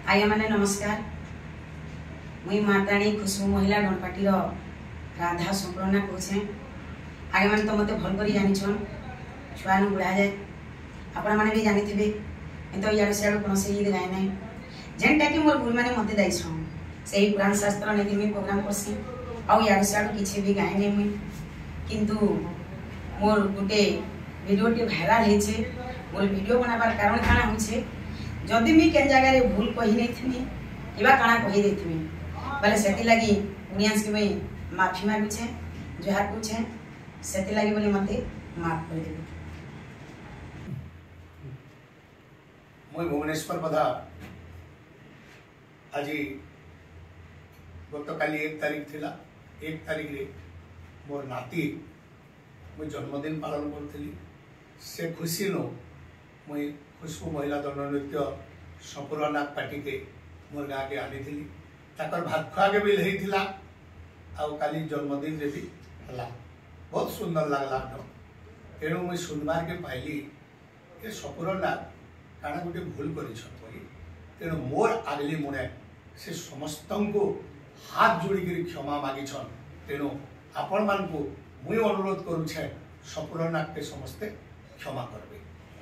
आज्ञा मैंने नमस्कार। मुई माताणी खुशबू महिला गणपाटी राधा संपूर्णा कहे। आज्ञा मैंने तो मत भल कर जान छुआ बुढ़ा जाए आपण मैंने भी जानी थे तो इे सियाड़ कौन से गीत गाए ना जेनटा कि मोर गुरु मैंने मत दाइछन से पुराण शास्त्र नहीं मुझे प्रोग्राम करसी आड़ सियाड़ किसी भी गाए नहीं मुई किंतु मोर गोटे भिडियोटे भाइराल होचे। मोर भिडियो बनाबार कारण काଣା होचे जदि मी केन जगह रे भूल कही नहीं थी किबा काଣା कही देथि बोले सेति लगी उनियांस के मैं माफी मागुछे जोहार पूछे सेति लगी बोले मते माफ कर देबे। मैं भुवनेश्वर बधा आज गत काली 1 तारीख थिला 1 तारीख रे मोर नाती मुझे जन्मदिन पालन करी से खुशी नो मुई खुशबू महिला दंड नृत्य संपूर्ण नाग पार्टी के मोर गाँ के आनी थी ताकर भात खुआ के भी लही आउ काली जन्मदिन रे भी हला बहुत सुंदर लगला तेणु मुई सुनबार के पाइली ये संपूर्ण नाग काना गोटे भूल कर तेणु मोर आगली मुने से समस्त को हाथ जोड़ी क्षमा मागिछन तेणु आपण मान को मुई अनुरोध करुछे संपूर्ण नाग के समस्ते क्षमा करबे।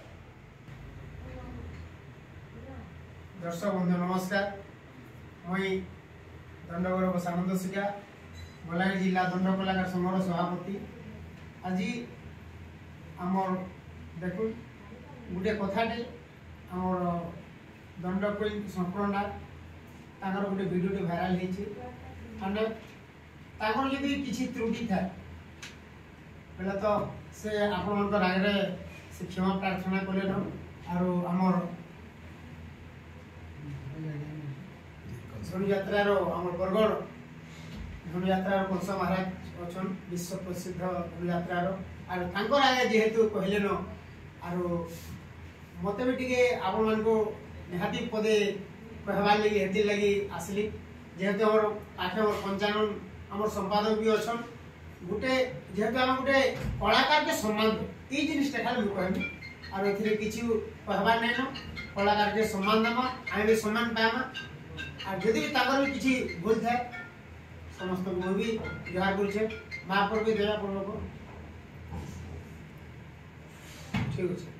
दर्शक बंधु नमस्कार। मुई दंडगढ़ बसानंद सिका बलांगीर जिला दंड कलाकार संघर सभापति। आज आमर देखु गोटे कथाटे आमर दंडकोई संपूर्ण तांकर गोटे वीडियोटे भाइराल होती तांकर यदि किसी त्रुटि था बेला तो से आपण आगे से क्षमा प्रार्थना कले आरो आमर धनुयात्रार आमर बरगढ़ धनुयात्रार कंस महाराज अच्छा विश्व प्रसिद्ध धनुयात्रार आर तांकर आगे जेहेतु कहले न आरो मत भी टे आपण मान को निहाती पदे कहबार लगी हेती लगी आसली जेहेतु आमर आखे पंचानन आमर संपादक भी अच्छा गोटे जेहेतु आम गोटे कलाकार के सम्मान दे ये जिनटा खाली मुझे कहमी और ए किसी कहबार नहीं न कलाकार के सम्मान देमा आम भी सम्मान पाइमा और जदि भी किसी भूल थाए समस्त को भी जोहार कर माफ कर भी देवा ठीक अच्छे।